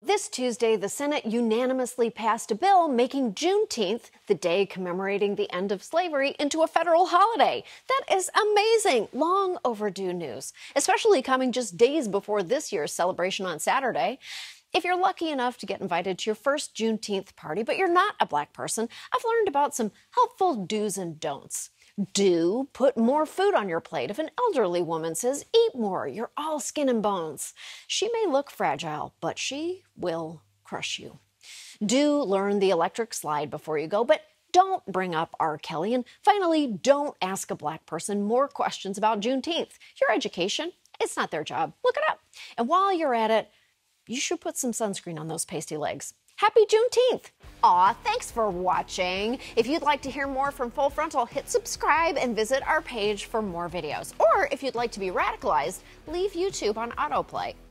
This Tuesday, the Senate unanimously passed a bill making Juneteenth, the day commemorating the end of slavery, into a federal holiday. That is amazing, long overdue news, especially coming just days before this year's celebration on Saturday. If you're lucky enough to get invited to your first Juneteenth party, but you're not a Black person, I've learned about some helpful do's and don'ts. Do put more food on your plate. If an elderly woman says, eat more, you're all skin and bones. She may look fragile, but she will crush you. Do learn the electric slide before you go, but don't bring up R. Kelly. And finally, don't ask a Black person more questions about Juneteenth. Your education, it's not their job. Look it up. And while you're at it, you should put some sunscreen on those pasty legs. Happy Juneteenth! Aw, thanks for watching. If you'd like to hear more from Full Frontal, hit subscribe and visit our page for more videos. Or if you'd like to be radicalized, leave YouTube on autoplay.